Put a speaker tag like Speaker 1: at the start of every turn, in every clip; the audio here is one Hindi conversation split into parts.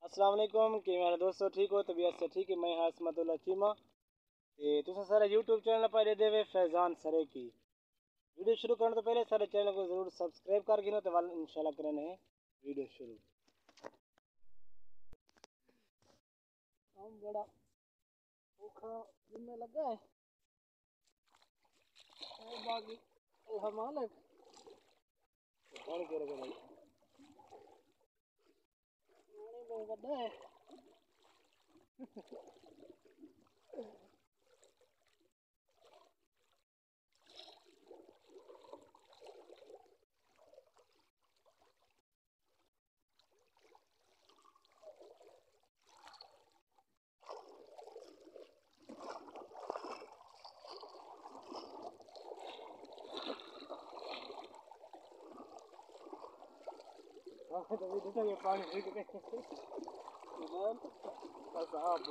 Speaker 1: अस्सलाम वालेकुम कि मेरे दोस्तों ठीक हो तबीयत से ठीक है। मैं हाँ असमतुल्ला चीमा ते तुम सारे यूट्यूब चैनल पर दे हुए फैज़ान सरे की वीडियो शुरू करने तो पहले सारे चैनल को जरूर सब्सक्राइब कर गिनो तो वाल इंशाल्लाह करने हैं वीडियो शुरू। हम बड़ा भूखा जिम्मे लगा है बाकी हमारे कौन के लगे भाई बहुत बड़ा है। तो भी देखो ये पानी भीग गए साहब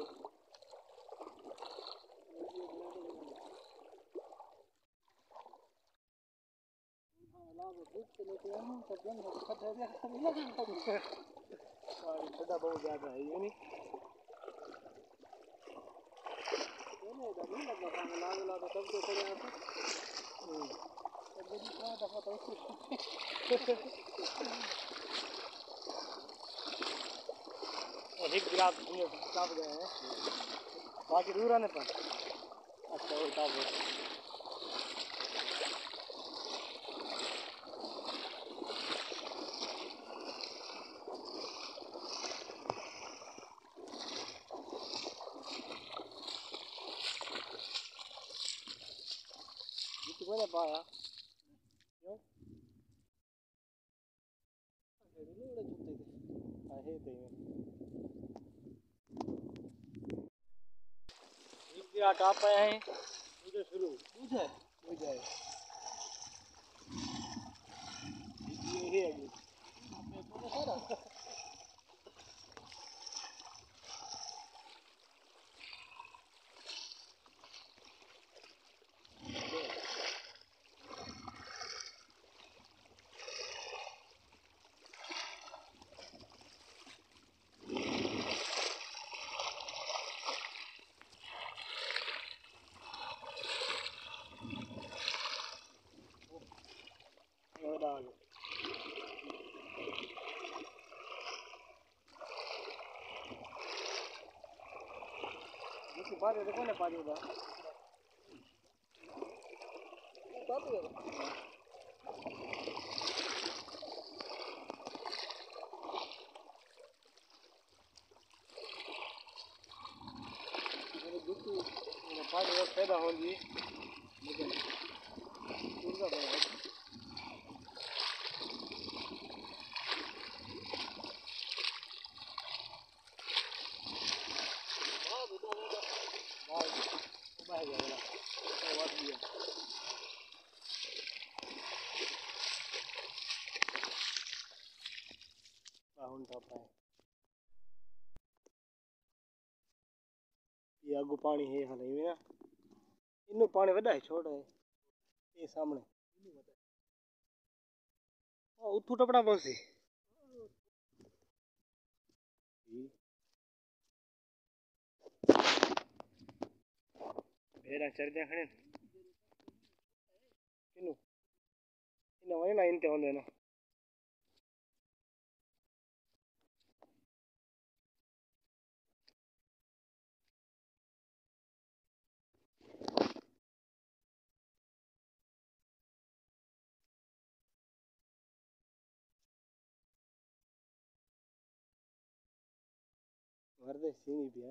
Speaker 1: ठंडा बहुत ज़्यादा है ये नहीं एक गिलास टप गए हैं बाकी दूर आने पर अच्छा वो टप मैंने पाया क्यों टॉप आया है वीडियो शुरू बुझ है बुझ जाए यही है बात देखो ना पानी उधर पानी पैदा होगी लेकिन ये आगू पानी है हाल में ना इनू पानी वड़ा है छोटा है ये सामने उठू टपड़ा बहुत सी भेड़ा चढ़ जा खड़े किनू इन्हें वही ना इनते होंगे ना वर्दे सीनी भी है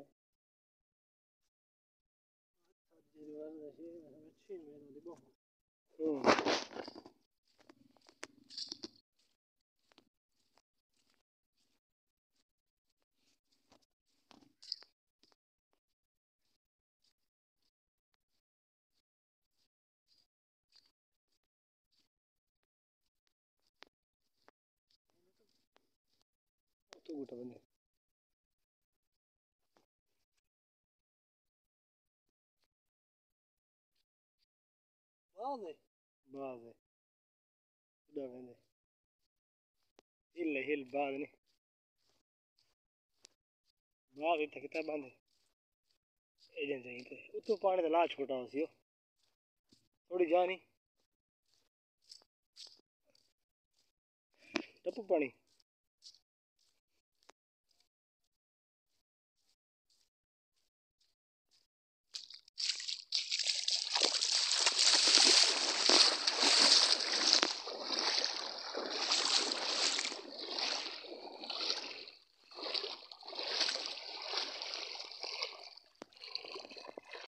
Speaker 1: तो गुटा बने बाज़ है उड़ा बने हिल बाज़ नहीं बाग इतना कितना बंद एजेंट जाई पे उतो पानी तो ला छोटा हो सियो थोड़ी जानी टप्पू पानी